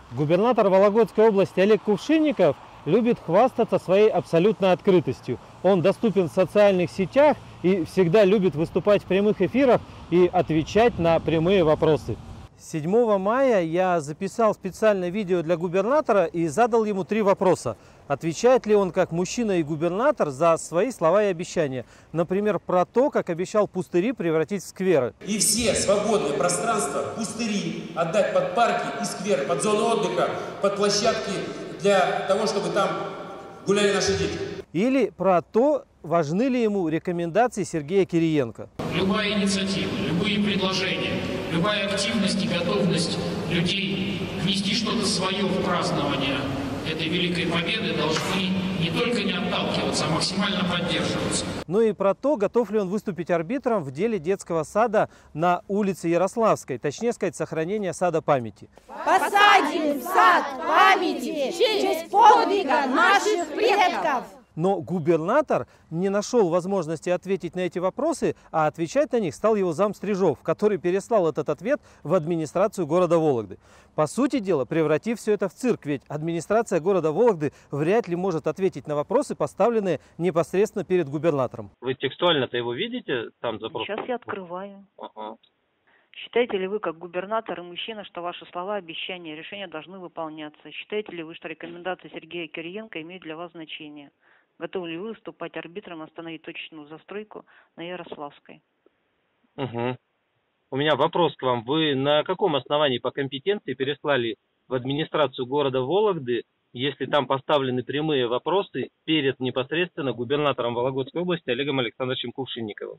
Губернатор Вологодской области Олег Кувшинников любит хвастаться своей абсолютной открытостью. Он доступен в социальных сетях и всегда любит выступать в прямых эфирах и отвечать на прямые вопросы. 7 мая я записал специальное видео для губернатора и задал ему 3 вопроса. Отвечает ли он как мужчина и губернатор за свои слова и обещания? Например, про то, как обещал пустыри превратить в скверы. И все свободные пространства, пустыри отдать под парки и скверы, под зону отдыха, под площадки для того, чтобы там гуляли наши дети. Или про то, важны ли ему рекомендации Сергея Кириенко. Любая инициатива, любые предложения, любая активность и готовность людей внести что-то свое в празднование этой великой победы должны не только не отталкиваться, а максимально поддерживаться. Ну и про то, готов ли он выступить арбитром в деле детского сада на улице Ярославской, точнее сказать, сохранения сада памяти. Посадим сад памяти в честь подвига наших предков. Но губернатор не нашел возможности ответить на эти вопросы, а отвечать на них стал его зам Стрижов, который переслал этот ответ в администрацию города Вологды. По сути дела, превратив все это в цирк, ведь администрация города Вологды вряд ли может ответить на вопросы, поставленные непосредственно перед губернатором. Вы текстуально-то его видите, там запрос? Сейчас я открываю. Ага. Считаете ли вы, как губернатор и мужчина, что ваши слова, обещания, решения должны выполняться? Считаете ли вы, что рекомендации Сергея Кириенко имеют для вас значение? Готовы ли вы выступать арбитром, остановить точечную застройку на Ярославской? Угу. У меня вопрос к вам. Вы на каком основании по компетенции переслали в администрацию города Вологды, если там поставлены прямые вопросы перед непосредственно губернатором Вологодской области Олегом Александровичем Кувшинниковым?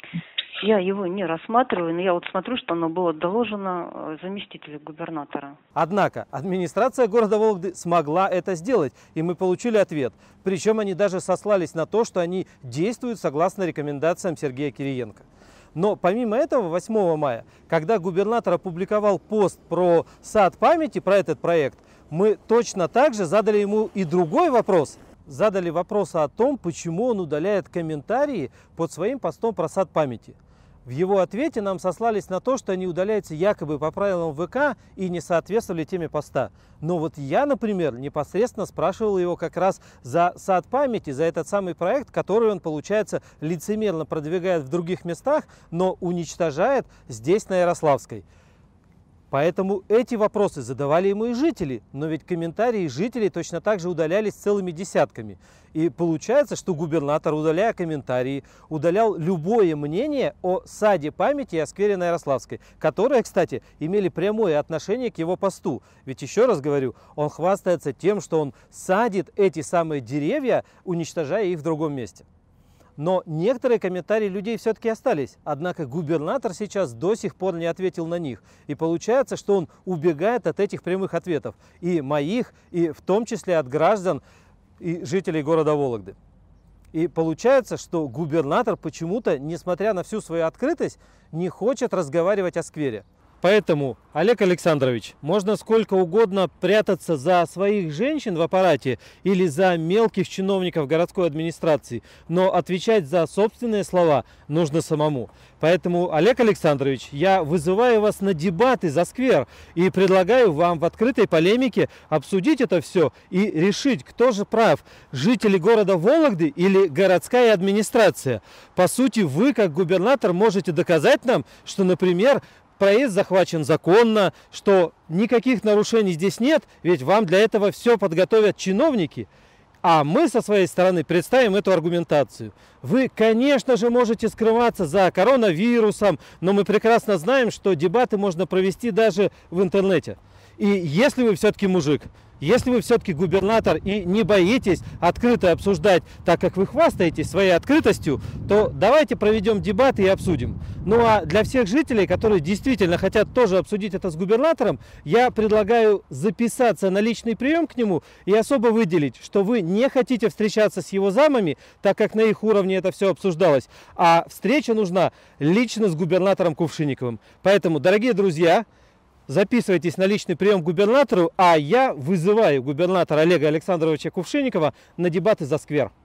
Я его не рассматриваю, но я вот смотрю, что оно было доложено заместителю губернатора. Однако администрация города Вологды смогла это сделать, и мы получили ответ. Причем они даже сослались на то, что они действуют согласно рекомендациям Сергея Кириенко. Но помимо этого, 8 мая, когда губернатор опубликовал пост про сад памяти, про этот проект, мы точно так же задали ему и другой вопрос. Задали вопрос о том, почему он удаляет комментарии под своим постом про сад памяти. В его ответе нам сослались на то, что они удаляются якобы по правилам ВК и не соответствовали теме поста. Но вот я, например, непосредственно спрашивал его как раз за сад памяти, за этот самый проект, который он, получается, лицемерно продвигает в других местах, но уничтожает здесь, на Ярославской. Поэтому эти вопросы задавали ему и жители, но ведь комментарии жителей точно так же удалялись целыми десятками. И получается, что губернатор, удаляя комментарии, удалял любое мнение о саде памяти и о сквере на Ярославской, которые, кстати, имели прямое отношение к его посту. Ведь еще раз говорю, он хвастается тем, что он садит эти самые деревья, уничтожая их в другом месте. Но некоторые комментарии людей все-таки остались. Однако губернатор сейчас до сих пор не ответил на них. И получается, что он убегает от этих прямых ответов. И моих, и в том числе от граждан и жителей города Вологды. И получается, что губернатор почему-то, несмотря на всю свою открытость, не хочет разговаривать о сквере. Поэтому, Олег Александрович, можно сколько угодно прятаться за своих женщин в аппарате или за мелких чиновников городской администрации, но отвечать за собственные слова нужно самому. Поэтому, Олег Александрович, я вызываю вас на дебаты за сквер и предлагаю вам в открытой полемике обсудить это все и решить, кто же прав, жители города Вологды или городская администрация. По сути, вы, как губернатор, можете доказать нам, что, например, проезд захвачен законно, что никаких нарушений здесь нет, ведь вам для этого все подготовят чиновники. А мы со своей стороны представим эту аргументацию. Вы, конечно же, можете скрываться за коронавирусом, но мы прекрасно знаем, что дебаты можно провести даже в интернете. И если вы все-таки мужик, если вы все-таки губернатор и не боитесь открыто обсуждать, так как вы хвастаетесь своей открытостью, то давайте проведем дебаты и обсудим. Ну а для всех жителей, которые действительно хотят тоже обсудить это с губернатором, я предлагаю записаться на личный прием к нему и особо выделить, что вы не хотите встречаться с его замами, так как на их уровне это все обсуждалось, а встреча нужна лично с губернатором Кувшинниковым. Поэтому, дорогие друзья, записывайтесь на личный прием к губернатору, а я вызываю губернатора Олега Александровича Кувшинникова на дебаты за сквер.